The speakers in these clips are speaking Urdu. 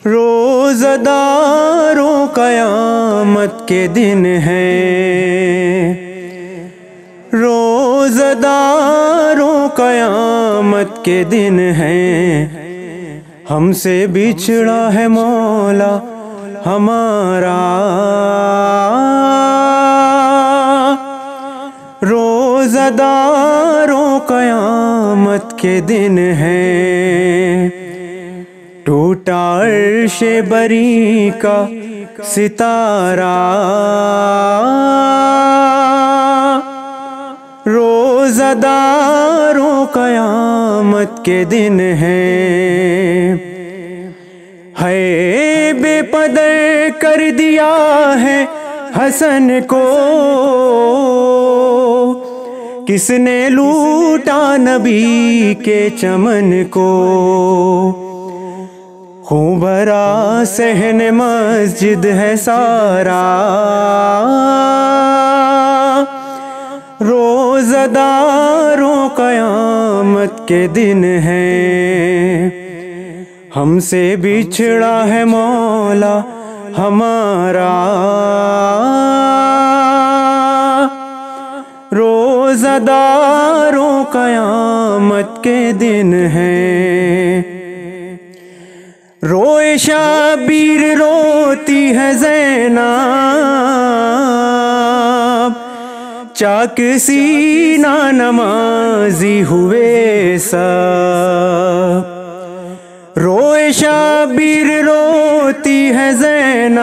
روزہ داروں قیامت کے دن ہے، روزہ داروں قیامت کے دن ہے، ہم سے بچھڑا ہے مولا ہمارا۔ روزہ داروں قیامت کے دن ہے، ٹوٹا عرش بری کا ستارہ۔ روزہ داروں قیامت کے دن ہے، بے پدر کر دیا ہے حسن کو، کس نے لوٹا نبی کے چمن کو۔ خون بھرا صحن مسجد ہے سارا، روزہ داروں قیامت کے دن ہے، ہم سے بچھڑا ہے مولا ہمارا۔ روزہ داروں قیامت کے دن ہے، روئے شبیر روتی ہے زینب، چاک سینہ نمازی ہوئے سب۔ روئے شبیر روتی ہے زینب،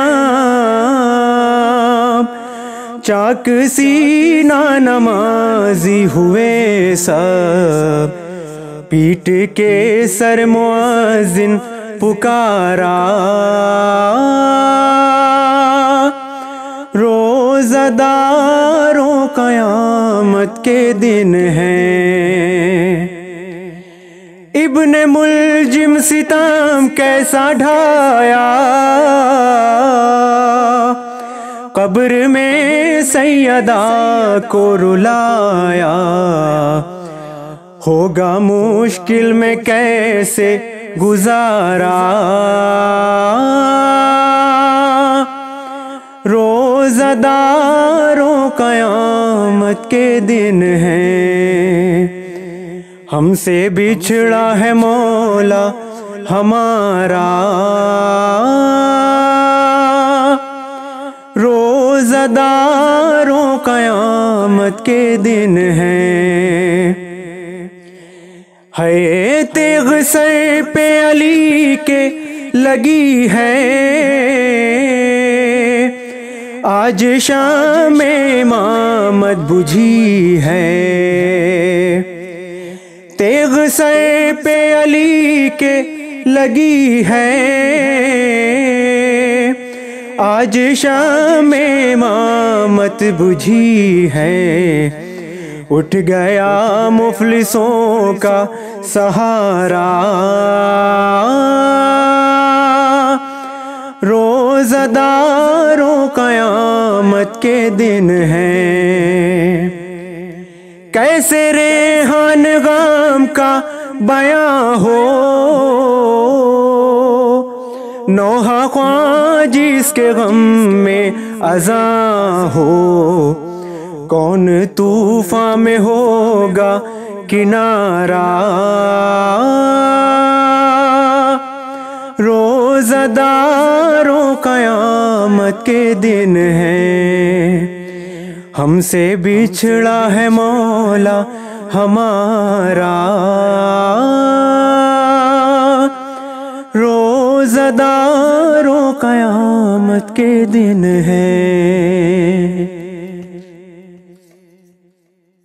چاک سینہ نمازی ہوئے سب۔ پیٹ کے سر مؤذن پکارا، روزہ داروں قیامت کے دن ہے، ابن ملجم ستم کیسا ڈھایا، قبر میں سیدہ کو رلایا۔ ہوگا مشکل میں کیسے گزارا، روزہ داروں قیامت کے دن ہے، ہم سے بچھڑا ہے مولا ہمارا۔ روزہ داروں قیامت کے دن ہے، تیغ سر پہ علی کے لگی ہے، آج شام امامت بجھی ہے۔ تیغ سر پہ علی کے لگی ہے، آج شام امامت بجھی ہے۔ اٹھ گیا مفلسوں کا سہارا، روزہ داروں قیامت کے دن ہے، کیسے ریحان غم کا بیاں ہو، نوحہ خواں جس کے غم میں اذاں ہو، کون طوفان میں ہوگا کنارہ، روزہ داروں قیامت کے دن ہے، ہم سے بچھڑا ہے مولا ہمارا۔ روزہ داروں قیامت کے دن ہے۔